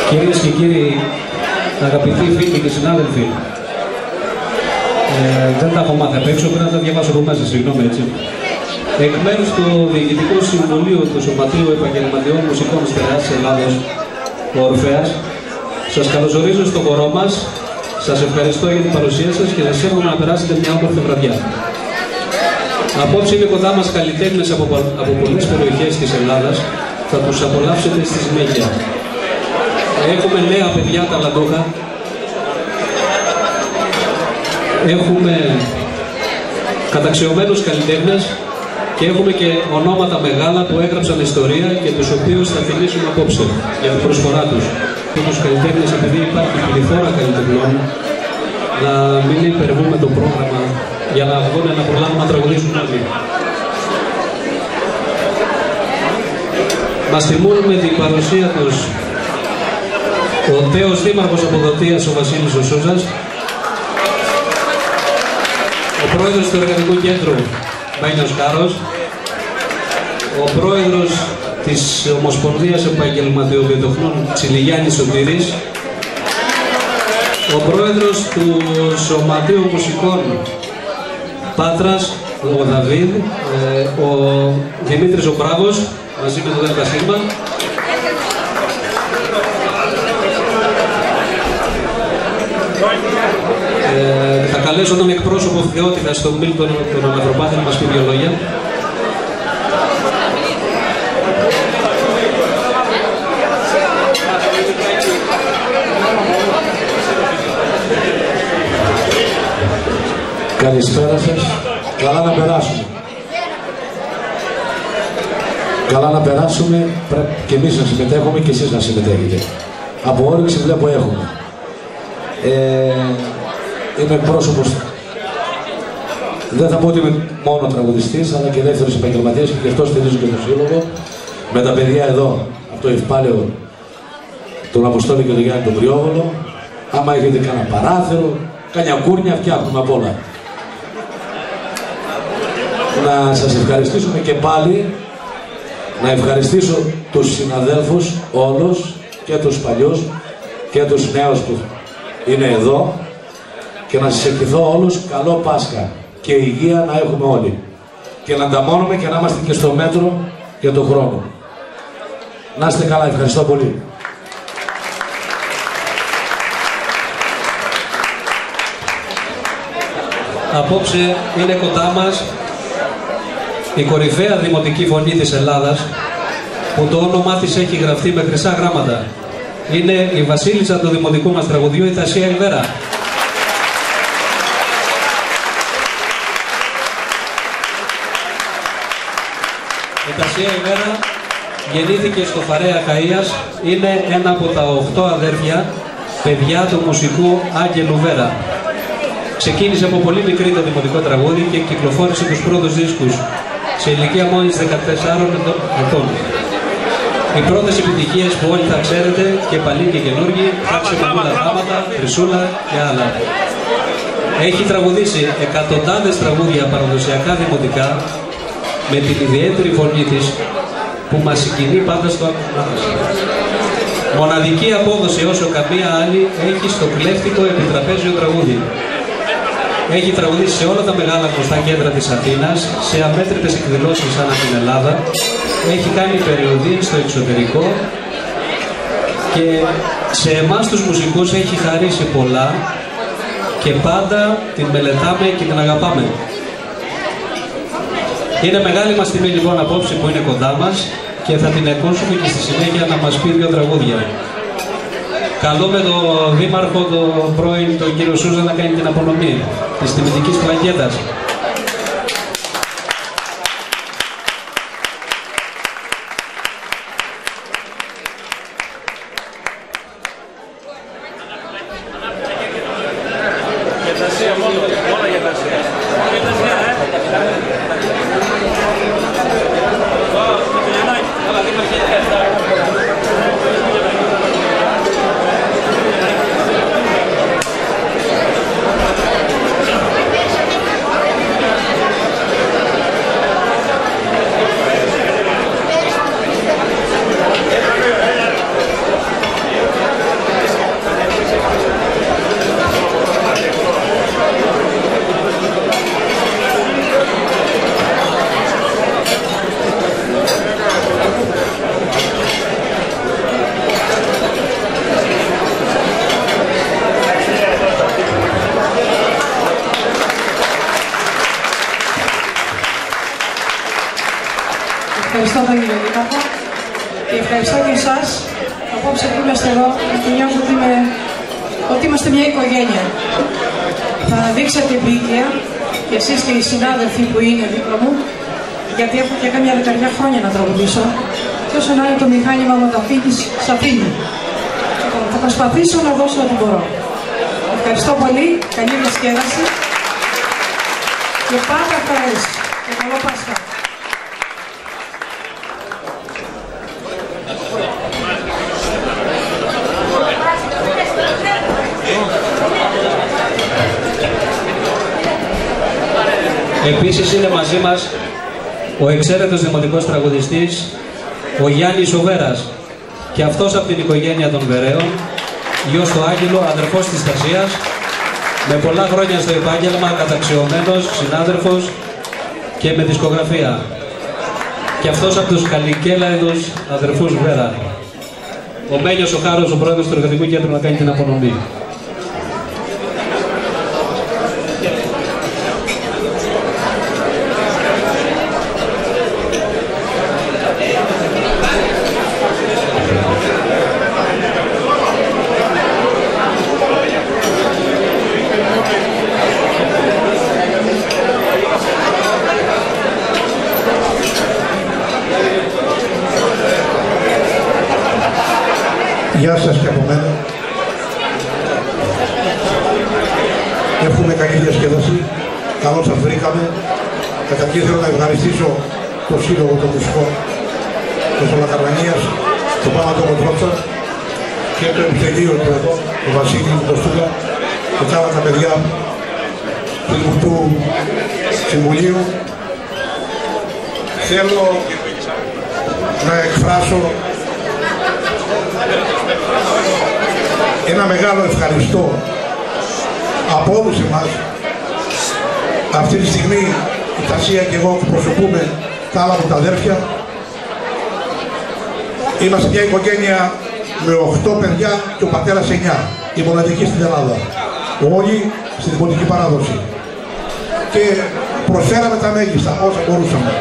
Κυρίες και κύριοι, αγαπητοί φίλοι και συνάδελφοι, δεν τα έχω μάθει απ' έξω, πρέπει να τα διαβάσω από μέσα, συγγνώμη έτσι. Εκ μέρους του Διοικητικού Συμβουλίου του Σωματείου Επαγγελματιών Μουσικών Στερεάς της Ελλάδος, ο Ορφέας, σας καλωσορίζω στο χορό μας, σας ευχαριστώ για την παρουσία σας και σας εύχομαι να περάσετε μια όμορφη βραδιά. Απόψε είναι κοντά μας καλλιτέχνες από πολλές περιοχές της Ελλάδας, θα τους απολαύσετε στη συνέχεια. Έχουμε νέα παιδιά ταλαντούχα, έχουμε καταξιωμένους καλλιτέχνες και έχουμε και ονόματα μεγάλα που έγραψαν ιστορία και τους οποίους θα θυμίσουμε απόψε για την προσφορά τους. Και τους καλλιτέχνες, επειδή υπάρχει πληθώρα καλλιτεχνών, να μην υπερβούμε το πρόγραμμα για να βγουν να προλάβουν να τραγουδήσουν όλοι. Μας τιμούν με την παρουσία τους ο τέος δήμαρχος Αποδοτείας, ο Βασίλης ο Σούζας, ο πρόεδρος του Εργατικού Κέντρου, Μπαίνιος Κάρος, ο πρόεδρος της Ομοσπονδίας Επαγγελματιοβιοτεχνών, Τσιλιγιάννης Σωτήρης, ο πρόεδρος του Σωματείου Μουσικών Πάτρας, ο Δαβίδ, ο Δημήτρης ο Μπράβος, μαζί με τον Δέλτα Σίγμα, θα καλέσω τον εκπρόσωπο Θεότητας, τον Μίλτον, τον Ανθρωπάθη, να μας πει δύο λόγια. Καλησπέρα σας. Καλά να περάσουμε. Καλά να περάσουμε, πρέπει και εμείς να συμμετέχουμε και εσείς να συμμετέχετε. Από όρεξη βλέπω έχουμε. Είμαι πρόσωπος, δεν θα πω ότι είμαι μόνο τραγουδιστής, αλλά και δεύτερος επαγγελματίας και γι' αυτό στηρίζω και τον σύλλογο με τα παιδιά εδώ, από το Ευπάλαιο, τον Αποστόλη και τον Γιάννη τον Πριόβολο. Άμα έχετε κανένα παράθυρο, κανένα κούρνια, φτιάχνουμε απ' όλα. Να σας ευχαριστήσουμε και πάλι, να ευχαριστήσω τους συναδέλφους όλους, και τους παλιούς και τους νέους που είναι εδώ, και να σας ευχηθώ όλους καλό Πάσχα και υγεία να έχουμε όλοι και να ανταμώνουμε και να είμαστε και στο μέτρο για τον χρόνο. Να είστε καλά, ευχαριστώ πολύ. Απόψε είναι κοντά μας η κορυφαία δημοτική φωνή της Ελλάδας, που το όνομά της έχει γραφτεί με χρυσά γράμματα. Είναι η βασίλισσα του δημοτικού μας τραγουδιού, η Τασία Ελβέρα. Η Τασία Ελβέρα γεννήθηκε στο Φαρέα Καΐας, είναι ένα από τα 8 αδέρφια παιδιά του μουσικού Άγγελου Βέρα. Ξεκίνησε από πολύ μικρή το δημοτικό τραγούδι και κυκλοφόρησε τους πρώτους δίσκους σε ηλικία μόλις 14 ετών. Οι πρώτες επιτυχίες που όλοι θα ξέρετε, και παλιοί και καινούργοι, «Χάξε μανούλα γράμματα», «Χρυσούλα» και άλλα. Έχει τραγουδήσει εκατοντάδες τραγούδια παραδοσιακά δημοτικά με την ιδιαίτερη φωνή της που μας συγκινεί πάντα στο άκουμά μας. Μοναδική απόδοση όσο καμία άλλη έχει στο κλέφτικο επιτραπέζιο τραγούδι. Έχει τραγουδήσει σε όλα τα μεγάλα γνωστά κέντρα της Αθήνας, σε αμέτρητες εκδηλώσεις ανά την Ελλάδα. Έχει κάνει περιοδίες στο εξωτερικό και σε εμάς τους μουσικούς έχει χαρίσει πολλά και πάντα την μελετάμε και την αγαπάμε. Είναι μεγάλη μας τιμή λοιπόν απόψε που είναι κοντά μας και θα την ακούσουμε και στη συνέχεια να μας πει δύο τραγούδια. Καλούμε τον Δήμαρχο, τον πρώην, τον κύριο Σούζα, να κάνει την απονομή της τιμητικής πλακέτας. Ευχαριστώ τον κύριο Δήμαρχο και ευχαριστώ και εσάς απόψε που είμαστε εδώ, και νιώθω ότι είμαστε μια οικογένεια. Θα δείξετε επίοικια και εσείς και οι συνάδελφοι που είναι δίπλα μου, γιατί έχω και κάμια 10 χρόνια να τραγουδήσω, και όσο να είναι το μηχάνημα μου τα αφήνεις, σ' αφήνει. Θα προσπαθήσω να δώσω ό,τι μπορώ. Ευχαριστώ πολύ, καλή διασκέδαση και πάντα χαρές και καλό Πάσχα. Επίσης είναι μαζί μας ο εξαίρετος δημοτικός τραγουδιστής, ο Γιάννης ο Βέρας, και αυτός από την οικογένεια των Βεραίων, γιος του Άγγελου, αδερφός της Στασίας, με πολλά χρόνια στο επάγγελμα, καταξιωμένος, συνάδελφος και με δισκογραφία. Και αυτός από τους καλικέλαιδους αδερφούς Βέρα. Ο Μένιος ο Χάρος, ο πρόεδρος του Εργατικού Κέντρου, να κάνει την απονομή. Γεια σας και από μένα. Εύχομαι καλή διασκέδαση. Καλώς σας βρήκαμε. Καταρχήν θέλω να ευχαριστήσω το Σύλλογο των Μουσικών της Ολοκαρνανίας, τον Πάνατο Τρότσα και το επιτελείο του εδώ, τον Βασίλη Κωστούλα και τα άλλα τα παιδιά του Συμβουλίου. Θέλω να εκφράσω ένα μεγάλο ευχαριστώ από όλους εμάς. Αυτή τη στιγμή η Τασία και εγώ που προσωπούμε τα άλλα μου τα αδέρφια, είμαστε μια οικογένεια με 8 παιδιά και ο πατέρας 9, η μοναδική στην Ελλάδα, όλοι στη δημοτική παράδοση, και προσφέραμε τα μέγιστα όσα μπορούσαμε.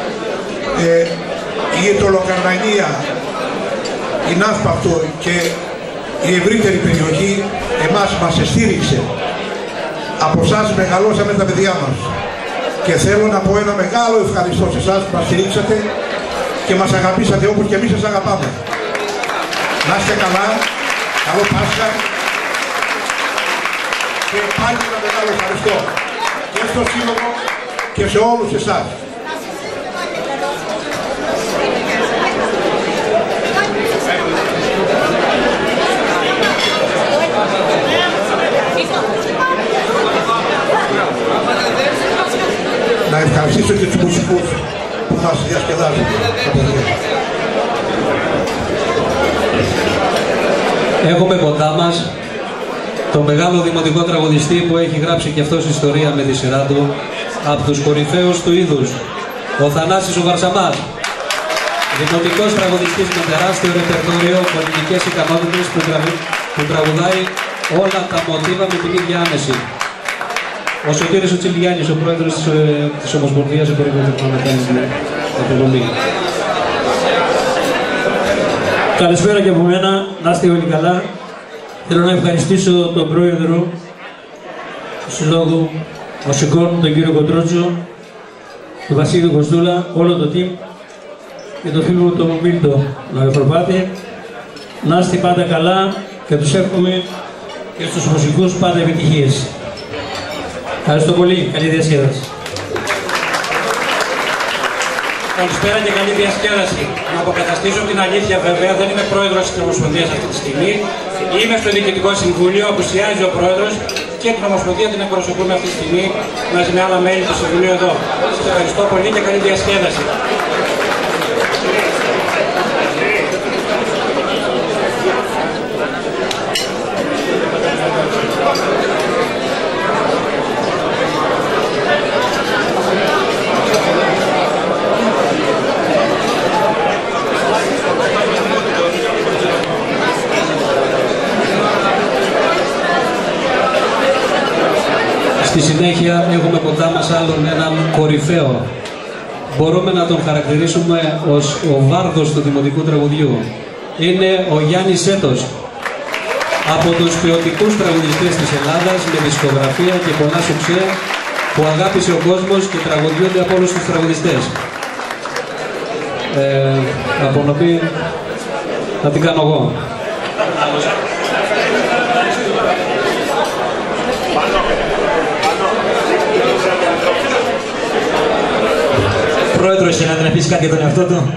Η Ετωλοκαρνανία, η Ναύπακτο και η ευρύτερη περιοχή μας στήριξε. Από εσάς μεγαλώσαμε τα παιδιά μας και θέλω να πω ένα μεγάλο ευχαριστώ σε εσάς που μας στηρίξατε και μας αγαπήσατε όπως και εμείς σας αγαπάμε. Να είστε καλά, καλό Πάσχα και πάλι ένα μεγάλο ευχαριστώ και στο Σύλλογο και σε όλους εσάς. Να ευχαριστήσω και τους μουσικούς που μας διασκεδάζουν. Έχουμε κοντά μας το μεγάλο δημοτικό τραγουδιστή που έχει γράψει και αυτός ιστορία με τη σειρά του, από τους κορυφαίους του είδους, ο Θανάσης ο Βαρσαμάς. Δημοτικός τραγουδιστής με τεράστιο ρεπερτόριο, πολιτικές ικανότητες που τραγουδάει όλα τα μοτίβα με την ίδια άνεση. Ο Σωτήρης ο Τσιλιάνης, ο πρόεδρος της Ομοσπονδίας, να κάνει την απονομή. Καλησπέρα και από μένα, να είστε όλοι καλά. Θέλω να ευχαριστήσω τον πρόεδρο του Συλλόγου Μουσικών, τον κύριο Κοντρότσο, τον Βασίλη Κωστούλα, όλο το team και τον φίλο μου τον Μίλτο Λαεφροπάτη. Να είστε πάντα καλά και τους εύχομαι και στους μουσικούς πάντα επιτυχίες. Ευχαριστώ πολύ. Καλή διασκέδαση. Καλησπέρα και καλή διασκέδαση. Να αποκαταστήσω την αλήθεια, βέβαια, δεν είμαι πρόεδρος της Ομοσπονδίας αυτή τη στιγμή. Είμαι στο Διοικητικό Συμβούλιο, απουσιάζει ο πρόεδρος και την Ομοσπονδία την εκπροσωπούμε αυτή τη στιγμή μαζί με άλλα μέλη του Συμβουλίου εδώ. Σας ευχαριστώ πολύ και καλή διασκέδαση. Στη συνέχεια έχουμε κοντά μας άλλον έναν κορυφαίο μπορούμε να τον χαρακτηρίσουμε ως ο βάρδος του δημοτικού τραγουδιού. Είναι ο Γιάννης Σέτος, από τους ποιοτικούς τραγουδιστές της Ελλάδας, με δισκογραφία και πολλά σουξέ που αγάπησε ο κόσμος και τραγουδιούνται από όλους τους τραγουδιστές. Απονομή θα την κάνω εγώ. Πρόεδρος, θέλετε να πεις κάτι για τον εαυτό του?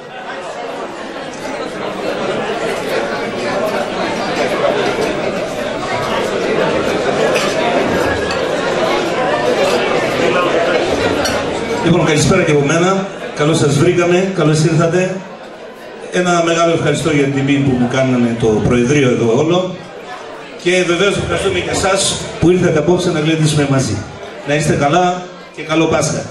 Λοιπόν, καλησπέρα και από μένα. Καλώς σας βρήκαμε, καλώς ήρθατε. Ένα μεγάλο ευχαριστώ για την τιμή που μου κάνανε το Προεδρείο εδώ όλο. Και βεβαίως ευχαριστούμε και εσάς που ήρθατε απόψε να γλεντήσουμε μαζί. Να είστε καλά και καλό Πάσχα.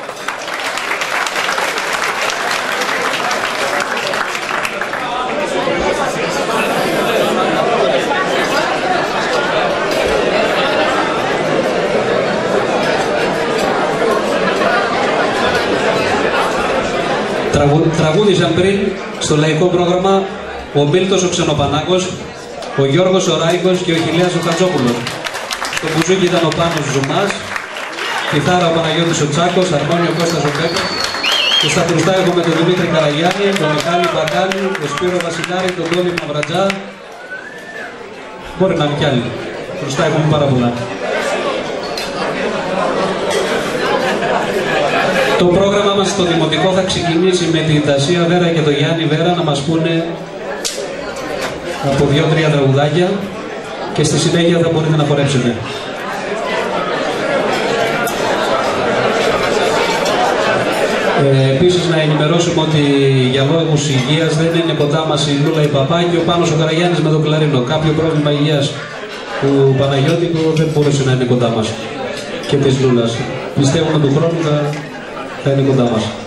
Τραγούδισαν πριν στο λαϊκό πρόγραμμα ο Μίλτος ο Ξενοπανάκος, ο Γιώργος ο Ράικος και ο Χιλέας ο Χατζόπουλος. Στο μπουζούκι ήταν ο Πάνος Ζουμάς, κιθάρα ο Παναγιώτης ο Τσάκος, αρμόνιο ο Κώστας ο Πέπας και στα κρουστά έχουμε τον Δημήτρη Καραγιάννη, τον Μιχάλη Μπακάλη, τον Σπύρο Βασιλάρη, τον Τόλι Μαυρατζά. Μπορεί να είναι κι άλλοι. Κρουστά έχουμε πάρα πολλά. Το πρόγραμμα μας στο Δημοτικό θα ξεκινήσει με την Τασία Βέρα και τον Γιάννη Βέρα να μας πούνε από 2-3 τραγουδάκια και στη συνέχεια θα μπορείτε να χορέψετε. Επίσης να ενημερώσουμε ότι για λόγους υγείας δεν είναι κοντά μας η Λούλα η Παπά και ο Πάνος ο Καραγιάννης με τον κλαρίνο. Κάποιο πρόβλημα υγείας του Παναγιώτη που δεν μπορούσε να είναι κοντά μας και της Λούλας. Πιστεύουμε του χρόνου θα είναι κοντά μας.